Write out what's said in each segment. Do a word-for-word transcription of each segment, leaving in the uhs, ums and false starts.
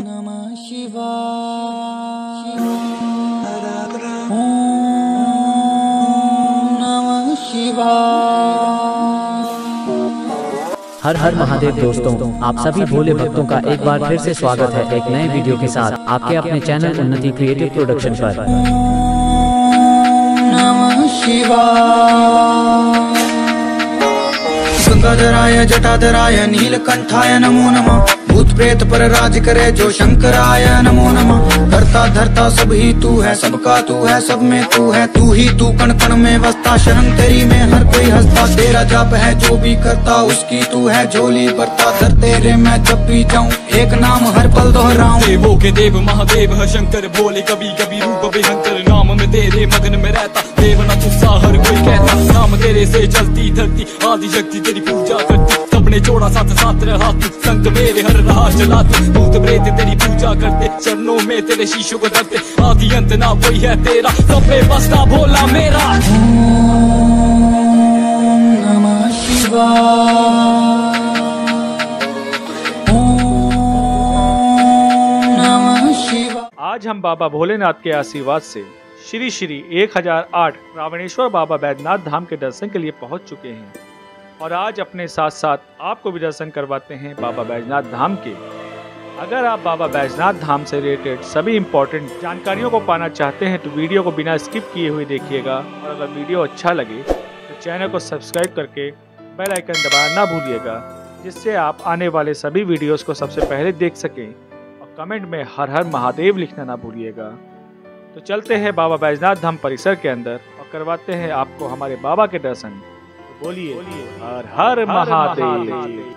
नमः शिवाय। ओम नमः शिवाय। हर हर महादेव दोस्तों, आप सभी भोले भक्तों का एक बार फिर से स्वागत है एक नए वीडियो के साथ आपके अपने चैनल उन्नति क्रिएटिव प्रोडक्शन पर। नमः शिवाय। गंगाधराय जटाधराय नीलकंठाय नमो नमः। भूत प्रेत पर राज करे जो शंकराय नमो नमः। धरता धरता सब ही तू है, सबका तू है, सब में तू है, तू ही तू कण कण में बसता। शरण तेरी में हर कोई हंसता, तेरा जाप है जो भी करता, उसकी तू है झोली भरता। दर तेरे मैं जब भी जाऊं एक नाम हर पल दोहराऊं। देवों के देव महादेव है शंकर भोले, कभी कभी रूप भयंकर। नाम में तेरे मगन में रहता, देव न तू सा हर कोई कहता। नाम तेरे से चलती धरती, आदि शक्ति तेरी पूजा करती। सबने जोड़ा साथ साथ रहा तू, संग मेरे हर राह चलाते। भूत प्रेत तेरी पूजा करते, चरणों में तेरे शीशों को धरते। आदि अंत ना कोई है तेरा, सब में बसता भोला मेरा। ओम नमः शिवाय। ओम नमः शिवाय। आज हम बाबा भोलेनाथ के आशीर्वाद से श्री श्री एक हजार आठ रावणेश्वर बाबा बैद्यनाथ धाम के दर्शन के लिए पहुंच चुके हैं और आज अपने साथ साथ आपको भी दर्शन करवाते हैं बाबा बैद्यनाथ धाम के। अगर आप बाबा बैद्यनाथ धाम से रिलेटेड सभी इंपॉर्टेंट जानकारियों को पाना चाहते हैं तो वीडियो को बिना स्किप किए हुए देखिएगा और अगर वीडियो अच्छा लगे तो चैनल को सब्सक्राइब करके बेल आइकन दबाना ना भूलिएगा, जिससे आप आने वाले सभी वीडियोस को सबसे पहले देख सकें और कमेंट में हर हर महादेव लिखना ना भूलिएगा। तो चलते हैं बाबा बैद्यनाथ धाम परिसर के अंदर और करवाते हैं आपको हमारे बाबा के दर्शन। बोलिए हर हर महादेव।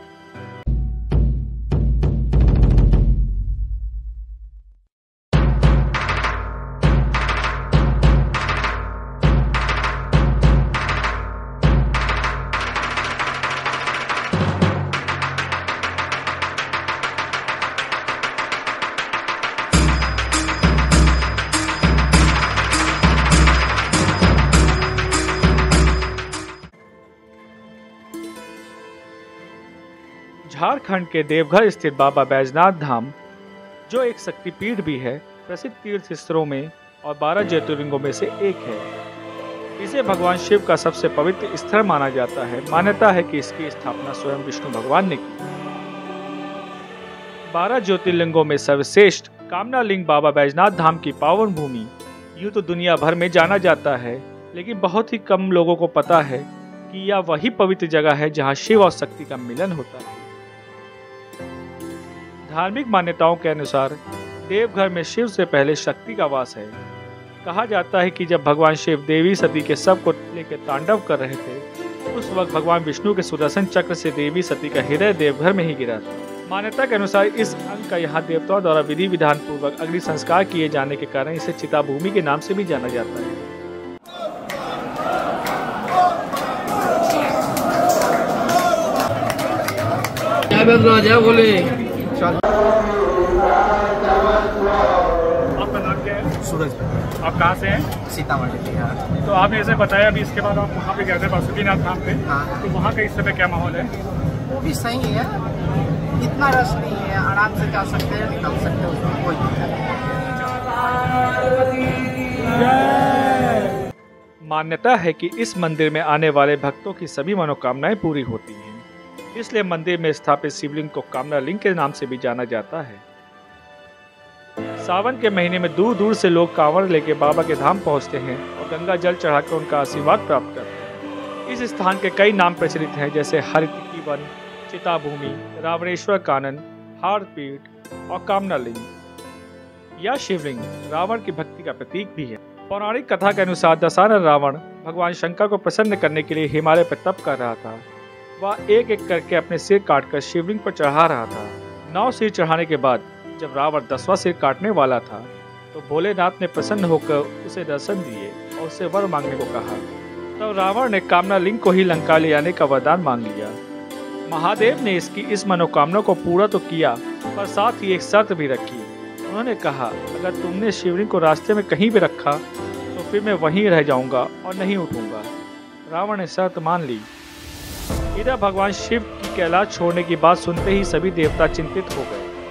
झारखंड के देवघर स्थित बाबा बैद्यनाथ धाम, जो एक शक्तिपीठ भी है, प्रसिद्ध तीर्थ स्थलों में और बारह ज्योतिर्लिंगों में से एक है। इसे भगवान शिव का सबसे पवित्र स्थल माना जाता है। मान्यता है कि इसकी स्थापना स्वयं विष्णु भगवान ने की। बारह ज्योतिर्लिंगों में सर्वश्रेष्ठ कामना लिंग बाबा बैद्यनाथ धाम की पावन भूमि यूं तो दुनिया भर में जाना जाता है, लेकिन बहुत ही कम लोगों को पता है कि यह वही पवित्र जगह है जहां शिव और शक्ति का मिलन होता है। धार्मिक मान्यताओं के अनुसार देवघर में शिव से पहले शक्ति का वास है। कहा जाता है कि जब भगवान शिव देवी सती के शव को लेकर तांडव कर रहे थे, उस वक्त भगवान विष्णु के सुदर्शन चक्र से देवी सती का हृदय देवघर में ही गिरा था। मान्यता के अनुसार इस अंग का यहाँ देवताओं द्वारा विधि विधान पूर्वक अग्नि संस्कार किए जाने के कारण इसे चिता भूमि के नाम से भी जाना जाता है। राजा बोले। आपका नाम क्या है? सूरज। आप कहाँ से हैं? सीतामढ़ी बिहार। तो आपने जैसे बताया अभी इसके बाद आप वहाँ पे गए थे बासुकीनाथ धाम पे। हाँ। तो वहाँ का इस समय क्या माहौल है? वो भी सही है, इतना रश नहीं है, आराम से जा सकते हैं, निकल सकते हैं, उसमें कोई दिक्कत नहीं। मान्यता है कि इस मंदिर में आने वाले भक्तों की सभी मनोकामनाएं पूरी होती हैं, इसलिए मंदिर में स्थापित शिवलिंग को कामना लिंग के नाम से भी जाना जाता है। सावन के महीने में दूर दूर से लोग कांवड़ लेके बाबा के धाम पहुंचते हैं और गंगा जल चढ़ाकर उनका आशीर्वाद प्राप्त करते हैं। इस स्थान के कई नाम प्रचलित हैं, जैसे हरितिकी वन, चिता भूमि, रावणेश्वर कानन, हारपीठ और कामना लिंग। यह शिवलिंग रावण की भक्ति का प्रतीक भी है। पौराणिक कथा के अनुसार दशानन रावण भगवान शंकर को प्रसन्न करने के लिए हिमालय पर तप कर रहा था। वह एक एक करके अपने सिर काटकर शिवलिंग पर चढ़ा रहा था। नौ सिर चढ़ाने के बाद जब रावण दसवां सिर काटने वाला था तो भोलेनाथ ने प्रसन्न होकर उसे दर्शन दिए और उसे वर मांगने को कहा। तब रावण ने कामना लिंग को ही लंका ले आने का वरदान मांग लिया। महादेव ने इसकी इस मनोकामना को पूरा तो किया, पर साथ ही एक शर्त भी रखी। उन्होंने कहा, अगर तुमने शिवलिंग को रास्ते में कहीं भी रखा तो फिर मैं वहीं रह जाऊंगा और नहीं उठूंगा। रावण ने शर्त मान ली। इधर भगवान शिव की कैलाश छोड़ने की बात सुनते ही सभी देवता चिंतित हो गए। इस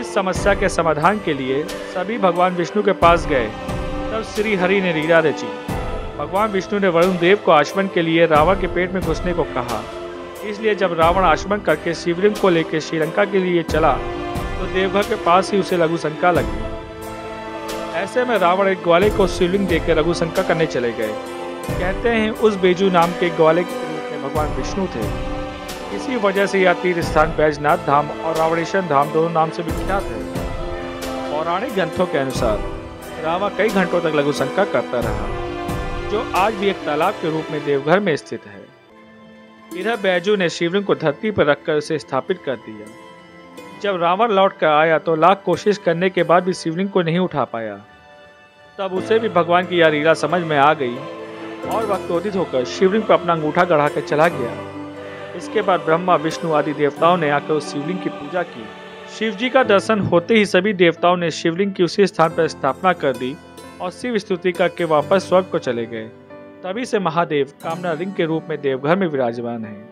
इस समस्या के समाधान के लिए सभी भगवान विष्णु के पास गए। तब श्री हरि ने लीला रची। भगवान विष्णु ने वरुण देव को आचमन के लिए रावण के पेट में घुसने को कहा। इसलिए जब रावण आचमन करके शिवलिंग को लेकर श्रीलंका के लिए चला तो देवघर के पास ही उसे लघुशंका लगी। ऐसे में रावण एक ग्वाले को शिवलिंग देकर लघुशंका करने चले गए। कहते हैं उस बेजू नाम के ग्वाले के रूप में भगवान विष्णु थे। इसी वजह से यह तीर्थ स्थान बैजनाथ धाम और रावणेश्वर धाम दोनों नाम से विख्यात है। पौराणिक ग्रंथों के अनुसार रावण कई घंटों तक लघुशंका करता रहा, जो आज भी एक तालाब के रूप में देवघर में स्थित है। इधर बैजू ने शिवलिंग को धरती पर रखकर उसे स्थापित कर दिया। जब रावण लौट कर आया तो लाख कोशिश करने के बाद भी शिवलिंग को नहीं उठा पाया। तब उसे भी भगवान की यह लीला समझ में आ गई और वह क्रोधित होकर शिवलिंग पर अपना अंगूठा गढ़ा कर चला गया। इसके बाद ब्रह्मा विष्णु आदि देवताओं ने आकर उस शिवलिंग की पूजा की। शिव जी का दर्शन होते ही सभी देवताओं ने शिवलिंग की उसी स्थान पर स्थापना कर दी और शिव स्तुति करके वापस स्वर्ग को चले गए। तभी से महादेव कामना लिंग के रूप में देवघर में विराजमान हैं।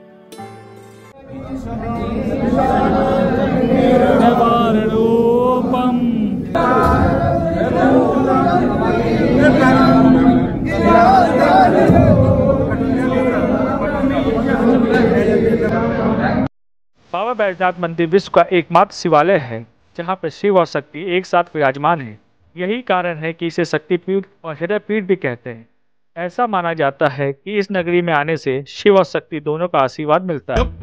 बाबा बैजनाथ मंदिर विश्व का एकमात्र शिवालय है जहां पर शिव और शक्ति एक साथ विराजमान है। यही कारण है कि इसे शक्तिपीठ और हृदय पीठ भी कहते हैं। ऐसा माना जाता है कि इस नगरी में आने से शिव और शक्ति दोनों का आशीर्वाद मिलता है।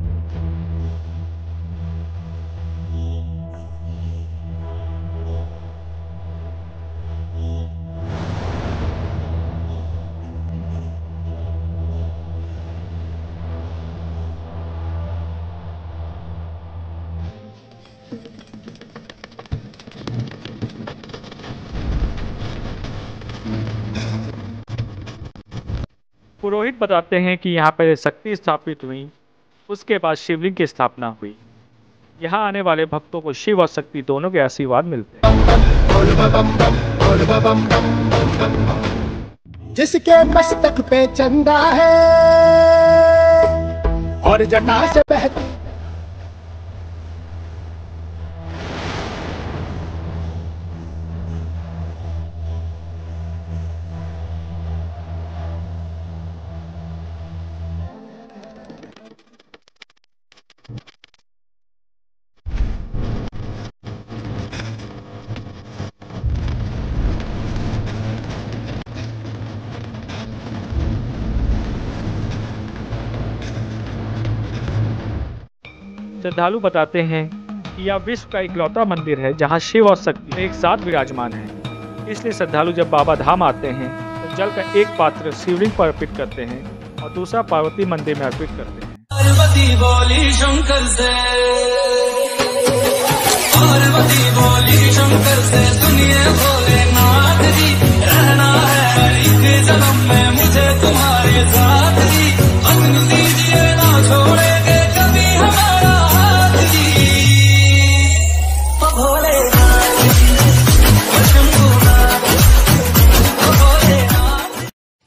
पुरोहित बताते हैं कि यहाँ पर शक्ति स्थापित हुई, उसके बाद शिवलिंग की स्थापना हुई। यहाँ आने वाले भक्तों को शिव और शक्ति दोनों के आशीर्वाद मिलते हैं। जिसके मस्तक पे चंदा है और जटा से बहती श्रद्धालु बताते हैं कि यह विश्व का इकलौता मंदिर है जहां शिव और शक्ति एक साथ विराजमान हैं। इसलिए श्रद्धालु जब बाबा धाम आते हैं तो जल का एक पात्र शिवलिंग पर अर्पित करते हैं और दूसरा पार्वती मंदिर में अर्पित करते हैं। पार्वती बोली शंकर से, पार्वती बोली शंकर से, सुनिए भोलेनाथ जी, रहना है एक जन्म में मुझे तुम्हारे साथ जी, अग्नि दीजिए ना छोड़ेंगे कभी हमारा हाथ जी, ओ भोलेनाथ जी, ओ शंभुनाथ, ओ भोलेनाथ।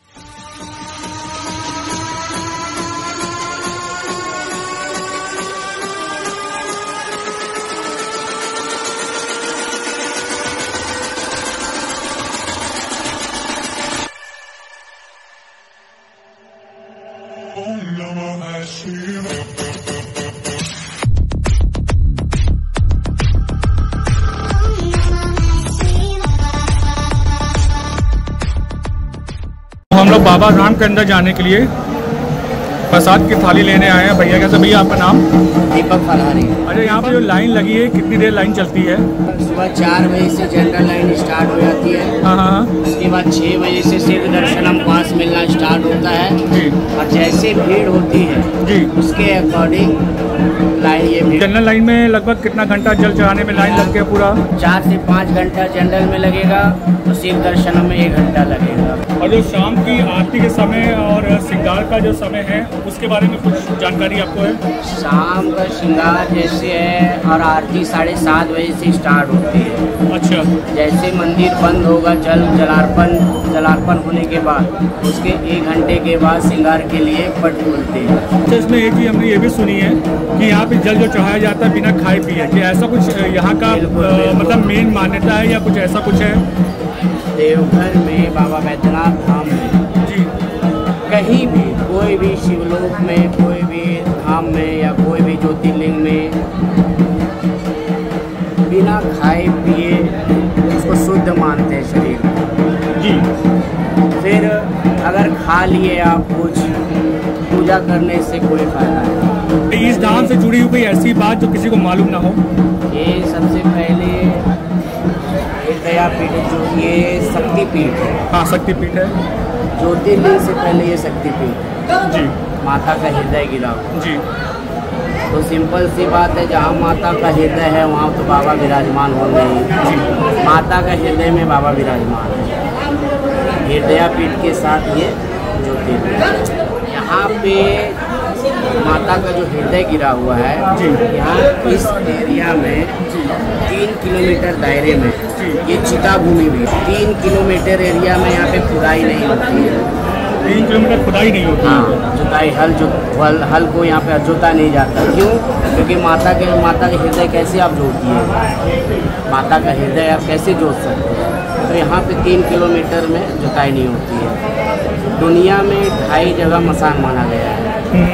हम लोग बाबा धाम के अंदर जाने के लिए प्रसाद की थाली लेने आए हैं। भैया कैसे? भैया आपका नाम? दीपक फलहारी। अरे यहाँ पे जो लाइन लगी है कितनी देर लाइन चलती है? सुबह चार बजे से जनरल लाइन स्टार्ट हो जाती है। हाँ हाँ। उसके बाद छः बजे से सिर्फ दर्शनम पास मिलना स्टार्ट होता है जी। और जैसे भीड़ होती है जी उसके अकॉर्डिंग लाइन ये भीड़। जनरल लाइन में लगभग कितना घंटा जल चढ़ाने में लाइन लग गया? पूरा चार से पाँच घंटा जनरल में लगेगा तो सिर्फ दर्शनम में एक घंटा लगेगा। और जो शाम की आरती के समय और श्रृंगार का जो समय है उसके बारे में कुछ जानकारी आपको है? शाम का श्रृंगार जैसे है और आरती साढ़े सात बजे से स्टार्ट होती है। अच्छा। जैसे मंदिर बंद होगा जल जलार्पण जलार्पण होने के बाद उसके एक घंटे के बाद श्रृंगार के लिए पट खुलते हैं। तो इसमें एक चीज़ हमने ये भी सुनी है कि यहाँ पे जल जो चढ़ाया जाता है बिना खाए पिए, कि ऐसा कुछ यहाँ का आ, मतलब मेन मान्यता है या कुछ ऐसा कुछ है? देवघर में बाबा बैद्यनाथ धाम में जी कहीं भी कोई भी शिवलोक में कोई भी धाम में या कोई भी ज्योतिर्लिंग में बिना खाए पिए उसको शुद्ध मानते हैं शरीर जी। फिर अगर खा लिए आप कुछ पूजा करने से कोई फायदा नहीं। इस धाम से जुड़ी हुई कोई ऐसी बात जो किसी को मालूम ना हो? ये सबसे पहले दयापीठ जो ये शक्तिपीठ है। हाँ शक्तिपीठ है। ज्योतिर्लिंग से पहले ये शक्तिपीठ है जी। माता का हृदय गिरा हुआ जी। तो सिंपल सी बात है, जहाँ माता का हृदय है वहाँ तो बाबा विराजमान होंगे ही। माता का हृदय में बाबा विराजमान है, हृदयापीठ के साथ ये ज्योतिर्लिंग। यहाँ पे माता का जो हृदय गिरा हुआ है, यहाँ इस एरिया में तीन किलोमीटर दायरे में ये चिता भूमि भी तीन किलोमीटर एरिया में यहाँ पे खुदाई नहीं होती है। तीन किलोमीटर खुदाई नहीं होती? हाँ, जुताई हल जो हल हल को यहाँ पे जोता नहीं जाता। क्यों? क्योंकि माता के माता के हृदय कैसे आप जोतिए, माता का हृदय आप कैसे जोत सकते हैं? तो यहाँ पे तीन किलोमीटर में जुताई नहीं होती है। दुनिया में ढाई जगह मसान माना गया है,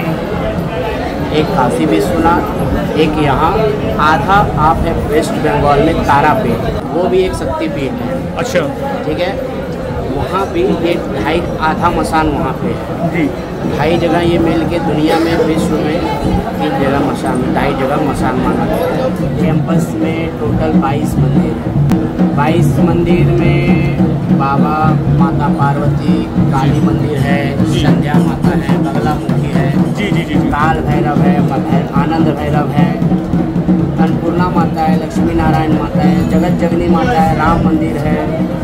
एक काशी विश्वनाथ, एक यहाँ आधा आप है वेस्ट बंगाल में तारापीठ, वो भी एक शक्तिपीठ है। अच्छा। ठीक है, वहाँ भी एक ढाई आधा मसान वहाँ पे है जी। ढाई जगह ये मिल के दुनिया में विश्व में तीन जगह मसान ढाई जगह मसान माना गया है। कैंपस में टोटल बाईस मंदिर है। बाईस मंदिर में बाबा माता पार्वती काली मंदिर है, संध्या माता है, बगलामुखी है, जी जी जी, काल भैरव है, आनंद भैरव है, अन्नपूर्णा माता है, लक्ष्मी नारायण माता है, जगत जगनी माता है, राम मंदिर है,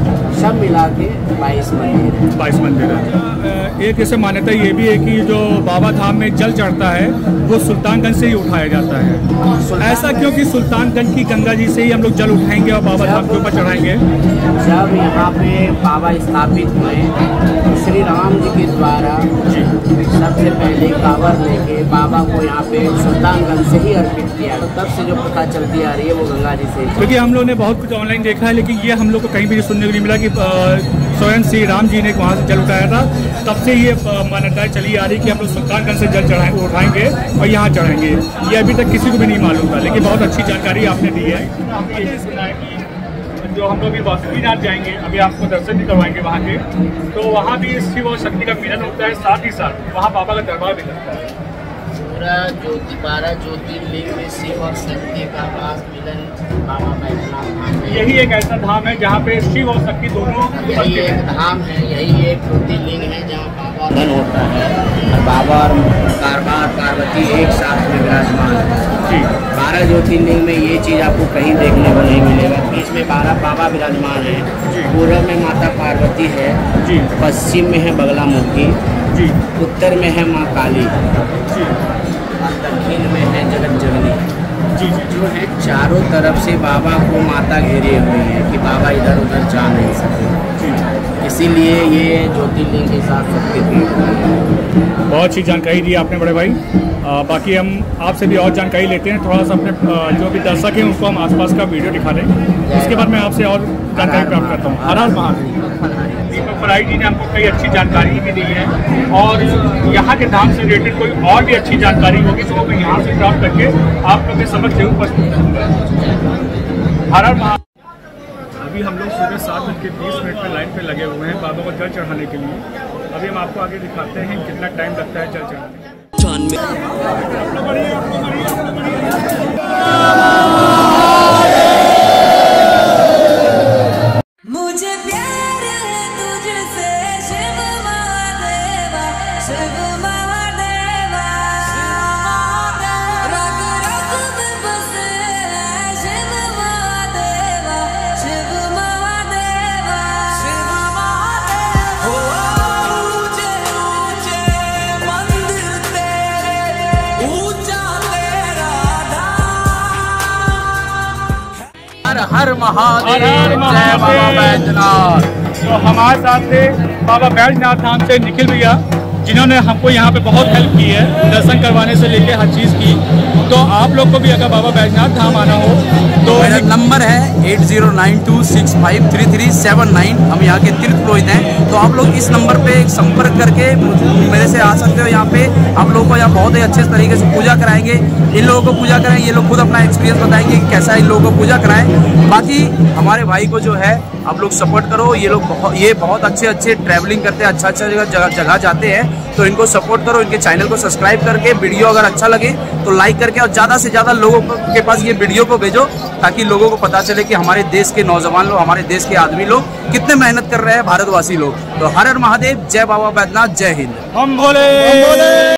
सब मिला के बाईस मंदिर है। बाईस मंदिर है। एक ऐसे मान्यता ये भी है कि जो बाबा धाम में जल चढ़ता है वो सुल्तानगंज से ही उठाया जाता है। ऐसा क्यों कि सुल्तानगंज की गंगा जी से ही हम लोग जल उठाएंगे और बाबा धाम के ऊपर चढ़ाएंगे? जब यहाँ पे बाबा स्थापित हुए श्री राम जी के द्वारा सबसे पहले कांवर लेके बाबा को यहाँ पे सुल्तानगंज से ही अर्पित किया, तो तब से जो प्रथा चलती आ रही है वो गंगा जी से। क्योंकि हम लोग ने बहुत कुछ ऑनलाइन देखा है, लेकिन ये हम लोग को कहीं भी सुनने को नहीं मिला कि स्वयं श्री राम जी ने वहाँ से जल उठाया था। तब से ये मान्यता चली आ रही कि हम लोग सुल्तानगंज से जल चढ़ाए उठाएंगे और यहाँ चढ़ाएंगे। ये अभी तक किसी को भी नहीं मालूम था, लेकिन बहुत अच्छी जानकारी आपने दी है। हमने ये सुना है कि जो हम लोग अभी बासुकीनाथ जाएंगे, अभी आपको दर्शन भी करवाएंगे वहाँ के, तो वहाँ भी शिव और शक्ति का मिलन होता है, साथ ही साथ वहाँ बाबा का दरबार भी लगता है। पूरा ज्योति बारह ज्योतिर्लिंग में शिव और शक्ति का वास मिलन बाबा बैद्यनाथ धाम है। यही एक ऐसा धाम है जहाँ पे शिव और शक्ति दोनों यही एक धाम है, यही एक ज्योतिर्लिंग है जहाँ बाबा मिलन होता है और बाबा और कारबार पार्वती एक साथ में विराजमान है जी। बारह ज्योतिर्लिंग में ये चीज़ आपको कहीं देखने को नहीं मिलेगा। बीच में बारह बाबा विराजमान है, पूर्व में माता पार्वती है जी, पश्चिम में है बगलामुखी जी, उत्तर में है माँ काली जी, और दक्षिण में है जगत जननी जी जी, जो है चारों तरफ से बाबा को माता घेरे हुई है कि बाबा इधर उधर जा नहीं सके जी। इसीलिए ये ज्योतिर्लिंग के साथ शक्तिपीठ है। बहुत अच्छी जानकारी दी आपने बड़े भाई। आ, बाकी हम आपसे भी और जानकारी लेते हैं, थोड़ा सा अपने आ, जो भी दर्शक हैं उनको हम आसपास का वीडियो दिखा दें, उसके बाद मैं आपसे और जानकारी प्राप्त करता हूँ। हर हर महादेव। दीपक फराई जी ने हमको कई अच्छी जानकारी भी दी है, और यहाँ के धाम से रिलेटेड कोई और भी अच्छी जानकारी होगी तो मैं यहाँ से प्राप्त करके आप लोग के समक्ष जरूर उपस्थित करूँगा। हर हर महादेव। अभी हम लोग सुबह सात बज के बीस मिनट में लाइन पे लगे हुए हैं बाबा को जल चढ़ाने के लिए। अभी हम आपको आगे दिखाते हैं कितना टाइम लगता है जल चढ़ाने में। मुझे प्यार है तुझसे शिव महादेवा, शिव महादेवा, रग रग में बसे है शिव महादेवा, शिव महादेवा, शिव महादेवा। हो ऊंचे ऊंचे मंदिर हर महादेव, हर हर जय बाबा बैजनाथ। तो हमारे साथ थे बाबा बैजनाथ धाम से निखिल भैया, जिन्होंने हमको यहाँ पे बहुत हेल्प की है, दर्शन करवाने से लेके हर चीज़ की। तो आप लोग को भी अगर बाबा बैजनाथ धाम आना हो तो मेरा नंबर है eight zero nine two six five three three seven nine. हम यहाँ के तीर्थ पुरोहित हैं, तो आप लोग इस नंबर पे संपर्क करके मेरे से आ सकते हो। यहाँ पे आप लोगों को यहाँ बहुत ही अच्छे तरीके से पूजा कराएंगे। इन लोगों को पूजा कराएंगे, ये लोग खुद अपना एक्सपीरियंस बताएंगे कि कैसा इन लोगों को पूजा कराएं। बाकी हमारे भाई को जो है आप लोग सपोर्ट करो। ये लोग बहुत ये बहुत अच्छे अच्छे ट्रैवलिंग करते हैं, अच्छा अच्छा जगह जगह जगह जाते हैं, तो इनको सपोर्ट करो। इनके चैनल को सब्सक्राइब करके वीडियो अगर अच्छा लगे तो लाइक करके और ज़्यादा से ज़्यादा लोगों के पास ये वीडियो को भेजो, ताकि लोगों को पता चले कि हमारे देश के नौजवान लोग, हमारे देश के आदमी लोग कितने मेहनत कर रहे हैं, भारतवासी लोग। तो हर हर महादेव, जय बाबा बैजनाथ, जय हिंद। हम बोले